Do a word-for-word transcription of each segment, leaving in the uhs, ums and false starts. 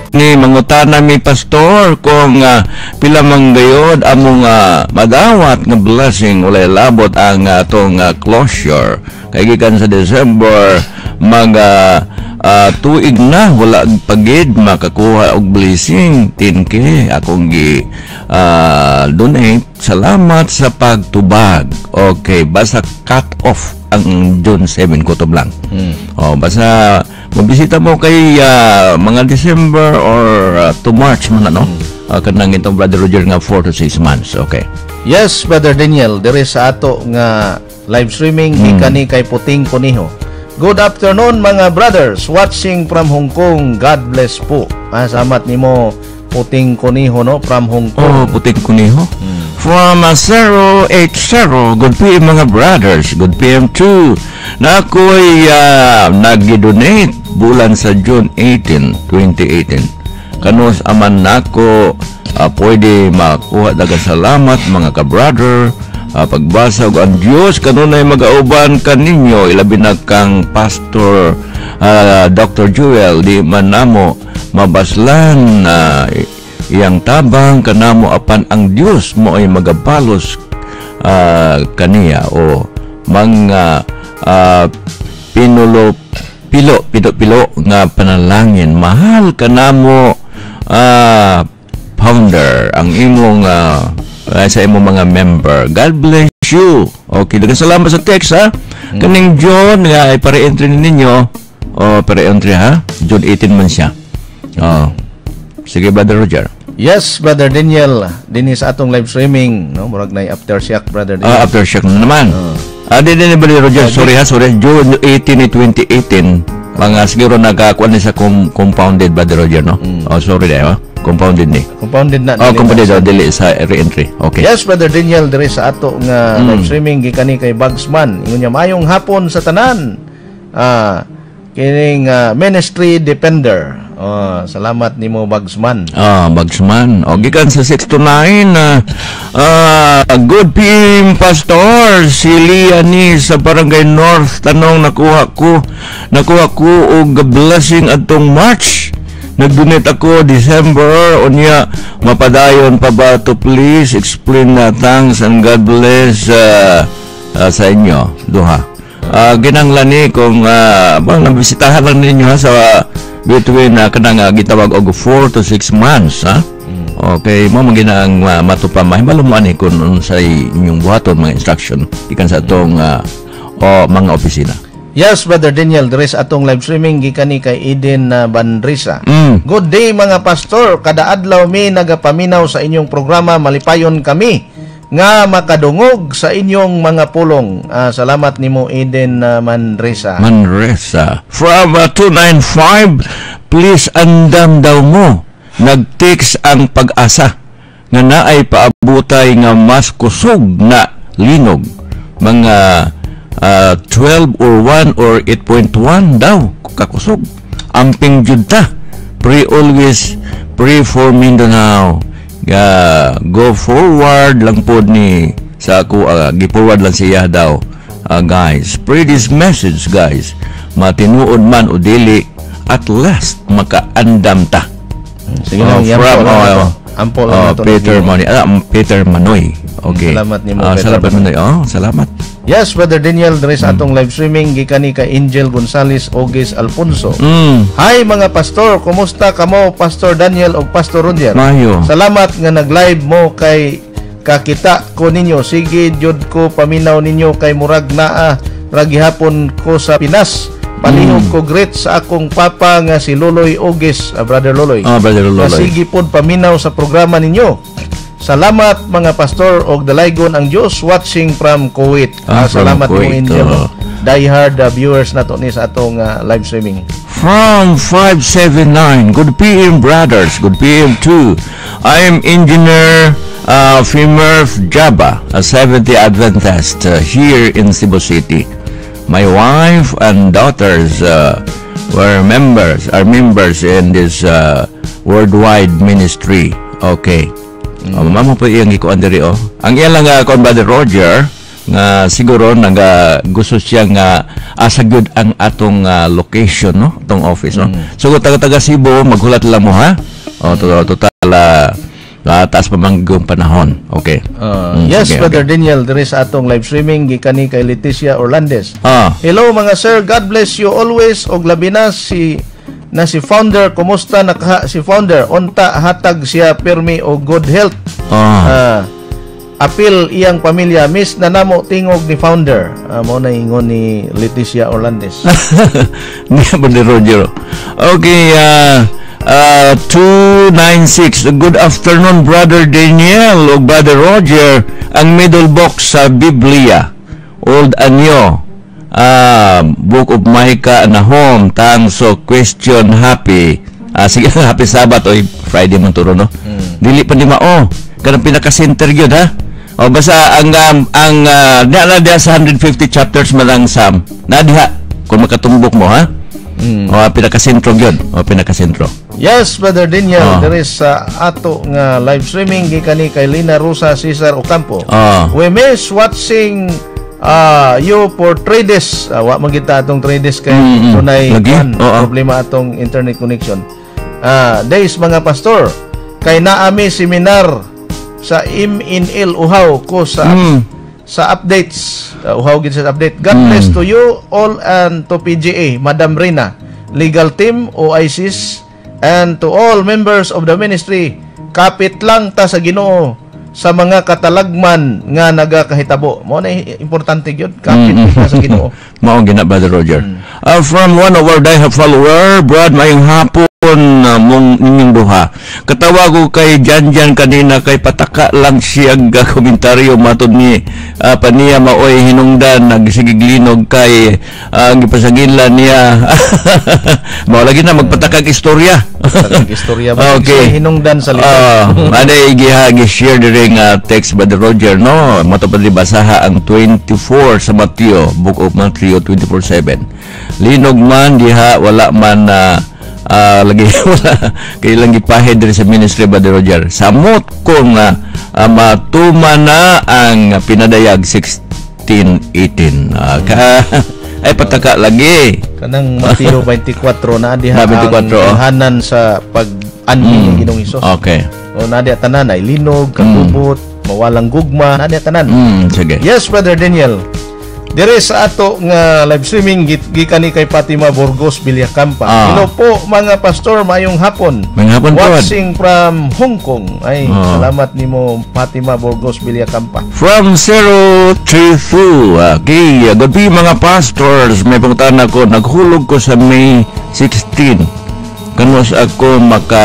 ni mangutana mi pastor kung uh, pila manggayod among uh, madawat nga blessing ulay labot ang atong uh, closure kay gikan sa December mag uh, uh, tuig na wala pagid makakuha og blessing ten K akong gi uh, donate. Salamat sa pagtubag. Okay, basta cut off ang June seven kutob lang. Hmm. Oh, basta mabisita mo kay uh, mga December or uh, to March man ano. Hmm. Uh, kanang itong Brother Roger nga four to six months. Okay. Yes, Brother Daniel, there is sa ato nga live streaming hmm. ikani kay Puting Kuniho. Good afternoon mga brothers watching from Hong Kong. God bless po. Ah, salamat nimo Puting Kuniho no from Hong Kong. Oh, Puting Kuniho. Hmm. From uh, zero eight zero, good P M mga brothers, good P M too. Na ako'y uh, nag-donate bulan sa June eighteen, twenty eighteen. Kanus aman nako uh, pwede makuha daga salamat mga ka-brother. Uh, pagbasa og ang Dios kanunay mag-auban kaninyo ilabi na kang Pastor uh, Doctor Joel di man namo mabaslan uh, iyang tabang kanamo apan ang Dios mo ay magabalos uh, kaniya o mga uh, pinulo pilo pilo pilo nga panalangin mahal kanamo uh, founder ang imong uh, sa imong mga member. God bless you. Okay, daghang salamat sa text ha. Hmm. Kaning John nga ay pare-entry ninyo. O pare-entry ha. June eighteen man siya. Oh. Sige Brother Roger. Yes, Brother Daniel, din sa atong live streaming, no? Murag na aftershock, Brother Daniel. Ah, aftershock na naman. Uh. Ah, din din Brother Roger, sorry ha, sorry. June eighteen, twenty eighteen. Mga siguro nagkakuan ni sa com compounded Brother Roger, no? Mm. Oh, sorry dahil ha. Compounded ni. Compounded na. Oh, compounded na dili sa re-entry. Okay. Yes, Brother Daniel, dire sa ato nga mm. live streaming gikani kay Bugsman. Ingon niya mayong hapon sa tanan. Ah, kining uh, ministry defender. Oh, salamat nimo Bugsman. Ah, Bugsman. O gikan sa six to nine uh, uh, good P M Pastor si Liani sa Barangay North tanong nakuha ko nakuha ko og blessing atong March. Nag-donate ako December unya mapadayon pa ba to please explain na thanks and God bless uh, uh, sa inyo duha. Uh, ginanglani kung uh, bang nabisitahan lang ninyo ha, sa between uh, kanang uh, gitawag og four to six months ha. Okay, mo man ginang uh, matupamay mahimo ani kun unsay inyong buhaton mga instruction ikan sa atong uh, o mga opisina. Yes, Brother Daniel, dress atong live streaming gikani kay Eden uh, Bandrisa. Mm. Good day mga pastor, kada adlaw mi nagapaminaw sa inyong programa, malipayon kami nga makadungog sa inyong mga pulong. Uh, salamat nimo Eden uh, Manresa. Manresa. From uh, two nine five, please andam daw mo. Nag-text ang pag-asa nga naay paabutay nga mas kusog na linog. Mga Uh, twelve or one or eight point one daw kakusog amping jud ta pray always pray for Mindanao uh, go forward lang pod ni sa ako uh, gi-forward lang siya daw uh, guys pray this message guys matinuod man o dili at last makaandam ta. Sige uh, from uh, Ampol uh, Peter Manoy ah, Peter Manoy. Okay. Salamat nimo uh, Peter salamat Manoy. Oh, salamat. Yes, Brother Daniel, dress mm. atong live streaming gikani ka Angel Gonzales Ogis Alfonso. Mm. Hi mga pastor, kumusta kamo Pastor Daniel o Pastor Roger? Mayo. Salamat nga nag-live mo kay kakita ko ninyo. Sige jud ko paminaw ninyo kay murag naa ragihapon ko sa Pinas. Palihog mm. ko greet sa akong papa nga si Loloy Ogis, uh, Brother Loloy. Ah, Brother Loloy. Sige pod paminaw sa programa ninyo. Salamat mga pastor og dalaygon ang Dios watching from Kuwait. Ah, uh, salamat mo Angel. Uh, Die hard uh, viewers nato ni sa atong uh, live streaming. From five seven nine, good P M brothers, good P M too. I am engineer uh, Fimer Jaba, a Seventh-day Adventist uh, here in Cebu City. My wife and daughters uh, were members, are members in this uh, worldwide ministry. Okay. Mm. Oh, mama po iyang ikuan diri oh. Ang iya lang uh, kon Brother Roger nga siguro naga gusto siya nga asagud ang atong uh, location, no, atong office, no. Mm. So taga taga Cebu, maghulat lang mo, ha. O total, total uh, uh, taas pa manggong panahon. Okay. Uh, mm, yes, sige, Brother okay. Daniel, there is atong live streaming gikani kay Leticia Orlandes. Ah. Hello mga sir, God bless you always. Og labi na si na si founder, kumusta nakaha si founder? Unta hatag siya permi o good health. Ah. Uh, apil iyang pamilya, miss na namo tingog ni founder. Uh, mo na ingon ni Leticia Orlandes. Niya ba ni Roger? Okay, uh, uh, two ninety-six. Good afternoon, Brother Daniel o Brother Roger. Ang middle box sa Biblia, Old Anyo, uh, Book of Micah na home, tang so question happy. Uh, sige, happy Sabbath o Friday man turo, no? Mm. Dili pa ni mao. Kanang pinaka-center yun, ha? O basta ang um, ang uh, na dia sa one hundred fifty chapters malang Sam. Na diha kung makatumbok mo, ha? Mm. O pinaka-sentro yun. O pinaka-sentro. Yes, Brother Daniel, oh. there is uh, ato nga live streaming gikani kay Lina Rosa Cesar Ocampo. Oh. We miss watching uh, you for three days. Uh, wa man kita atong three days kay mm-hmm. tunay kan, oh, oh. problema atong internet connection. Uh, days mga pastor, kay naami seminar sa M N L Uhaw ko sa mm. sa updates. Uh, uhaw gid sa update. God mm. bless to you all and to P G A, Madam Rina, legal team, O I C S, and to all members of the ministry. Kapit lang ta sa Ginoo sa mga katalagman nga nagakahitabo. Mo na importante gyud, kapit mm. ta sa Ginoo. Mao gina Brother Roger. Mm. Uh, from one of our diehard follower, Brad, mayong hapon uh, mong ninyong duha. Katawa ko kay Janjan kanina, kay pataka lang siya ga komentaryo matod ni uh, paniya maoy hinungdan nagsigiglinog kay uh, gipasagilan niya. Mao lagi na magpatakag istorya. Patakag istorya ba? Okay. Hinungdan sa likod. Uh, aday giha gi-share during uh, text by the Roger, no? Matupad basaha ang twenty-four sa Mateo, Book of Matthew twenty-four seven. Linog man diha, wala man uh, uh, lagi wala kailang gipahid diri sa ministry by the Roger. Samot kung uh, uh, matuman na ang pinadayag sixteen eighteen. Uh, ka, ay pataka lagi. Kanang Mateo twenty-four na diha ang hanan sa pag-anhi mm. ng Ginoong Hesus. Okay. O na diha tanan ay linog, kagubot, mm. mawalang gugma, na diha tanan. Mm, sige. Yes, Brother Daniel. Dire sa ato nga live streaming gikani kay Fatima Burgos Villacampa. Ah. Hello po mga pastor, mayong hapon. Mayong hapon po. Watching from Hong Kong. Ay, ah. salamat nimo Fatima Burgos Villacampa. From zero three two. Okay, good day mga pastors. May pangutana ko, naghulog ko sa May sixteen. Kanos ako maka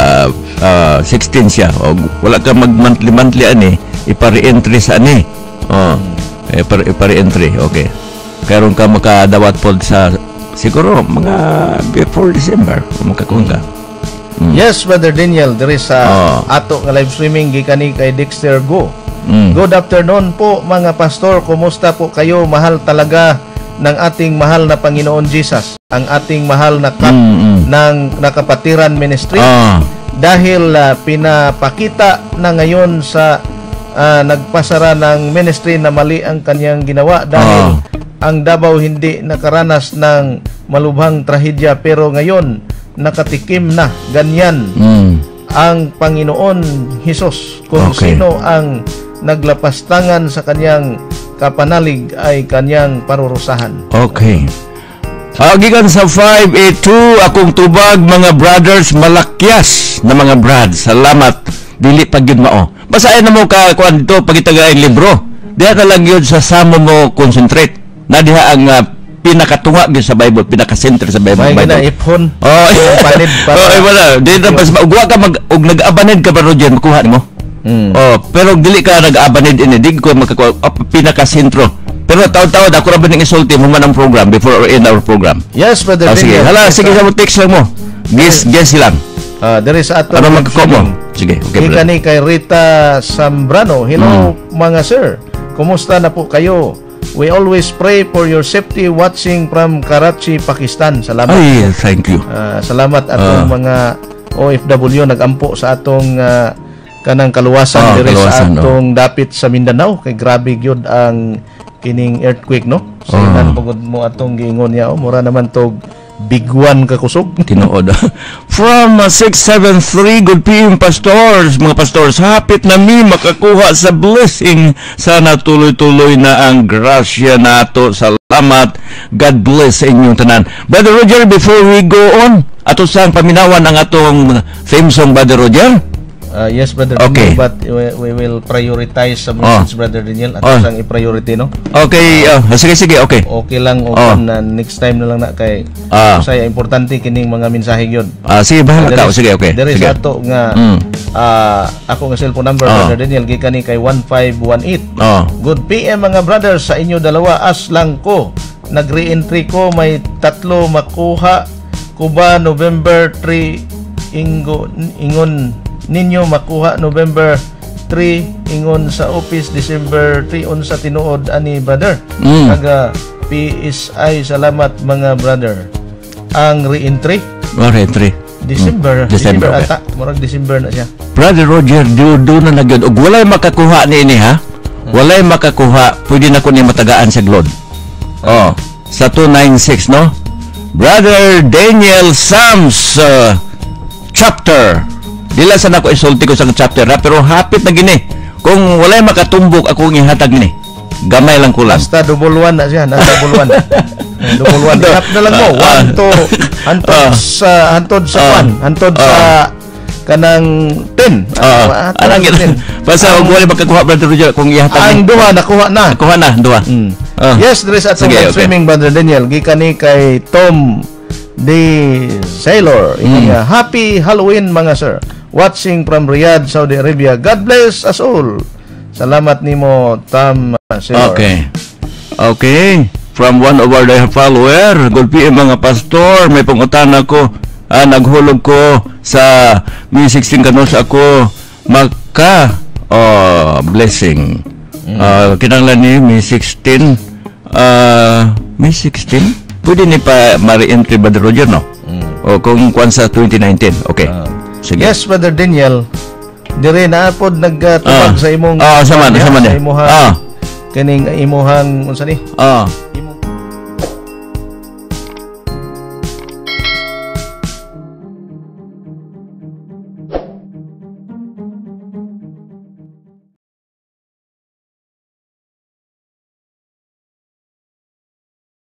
uh, sixteen siya. O, wala ka mag monthly monthly ani, ipare-entry sa ani. Oh. Eh, ipare-entry, okay. Karon ka makadawat pod sa siguro mga before December makakuha ka. Mm. Yes, Brother Daniel, there is a oh. ato nga live streaming gikani kay Dexter Go. Mm. Good afternoon po mga pastor, kumusta po kayo? Mahal talaga ng ating mahal na Panginoon Jesus, ang ating mahal na kap mm, mm. ng Nakapatiran Ministry. Oh. Dahil uh, pinapakita na ngayon sa Uh, nagpasara ng ministry na mali ang kanyang ginawa dahil oh. ang Davao hindi nakaranas ng malubhang trahedya, pero ngayon nakatikim na ganyan mm. ang Panginoon Hesus. Kung okay. sino ang naglapastangan sa kanyang kapanalig ay kanyang parurusahan. Okay. Hagikan sa five eight two, akong tubag mga brothers, malakyas na mga brad. Salamat. Dili pag yun mao. Basahin na mo ka kuan dito pagitaga ang libro. Diha na lang yun sa samo mo concentrate. Na diha ang uh, pinakatunga gyud sa Bible, pinaka-center sa Bible. May gina ipon. Oh, panid para. Oh, wala. Dili na bas ugwa ka mag og nag-abanid ka pa Roger, makuha nimo. Mm. Oh, pero dili ka nag-abanid ini, dig ko makakuha oh, pinaka-sentro. Pero taw-taw ako ra ba ning isulti mo man ang program before we end our program. Yes, Brother. Oh, sige. Hala, sige sa mo text lang mo. Guess, guess lang. Uh, there is ato ano magko-mo? Sige, okay. Ikani kay Rita Zambrano. Hello mm. mga sir. Kumusta na po kayo? We always pray for your safety watching from Karachi, Pakistan. Salamat. Ay, thank you. Uh, salamat atong uh. mga O F W nag-ampo sa atong uh, kanang kaluwasan Oh, diri sa kaluwasan, atong dapit sa Mindanao kay grabe gyud ang kining earthquake no. Sa Oh. inan pagod mo atong giingon niya, oh, mura naman tog bigwan ka kusog. Tinuod. From uh, six seven three, good P M pastors, mga pastors, hapit na mi makakuha sa blessing. Sana tuloy-tuloy na ang grasya nato. Salamat. God bless sa inyong tanan. Brother Roger, before we go on, ato sang paminawan ang atong theme song, Brother Roger? Uh, yes, Brother Okay. Daniel, but we, we will prioritize sa message, Brother Daniel, at Oh. isang i-priority, no? Okay, uh, sige, sige, okay. Okay lang, Oh. okay na next time na lang na kay Ah. saya importante kining mga mensahe yun. Ah, sige, bahala ka. Sige, okay. There is Sige. ato nga Mm. ah, ako nga cellphone number, Ah. Brother Daniel, gikan ni kay one five one eight. Oh. Good P M mga brothers, sa inyo dalawa as lang ko. Nag-re-entry ko, may tatlo makuha ko ba November three ingo ingon ninyo makuha November three ingon sa office December three unsa tinuod ani brother. Mm. Kaga P S I salamat mga brother. Ang re-entry Okay, three. December, Mm. December, December okay. ata, murag December na siya. Brother Roger, do, do na nagyod. Og walay makakuha ni ini, ha? Walay makakuha. Pwede na ko ni matagaan sa glod. Oh, sa two ninety-six, no? Brother Daniel Sams uh, chapter. Dila sa nako isulti ko sa chapter, ha? Pero hapit na gini. Kung walay makatumbok akong ihatag gini. Gamay lang kulang. Basta double one na siya, nasa double one. Eh, double one. Tap na lang mo. Ah, ah. One to, hantod Ah. sa, hantod sa Ah. one. Hantod Ah. sa kanang ten. Ah, hantod anang sa ten. basta Ang- og walay makakuha, Brother Roger, kung ihatag Ang ni. duha, nakuha na. Kuha na, duha. Mm. Ah. Yes, there is atong Sige, live okay. streaming, Brother Daniel. Gikan ni kay Tom the Sailor. Ingon Mm. niya, Happy Halloween mga sir. Watching from Riyadh, Saudi Arabia. God bless us all. Salamat nimo, Tom Sailor. Okay. Okay. From one of our dear follower, good P M mga pastor, may pangutana ko, ah, naghulog ko sa May sixteen kanos ako, maka, oh, blessing. Ah, kinanglan ni May sixteen, ah, May sixteen? Pwede ni pa ma-re-entry ba, Roger, no? O kung kuwan sa twenty nineteen, okay. Ah. Sige. Yes, Brother Daniel. Dire na pod nagtubag Ah. sa imong Ah, sama na, sama na. sa imuhang Ah. kining imuhang unsa ni? Ah. Imo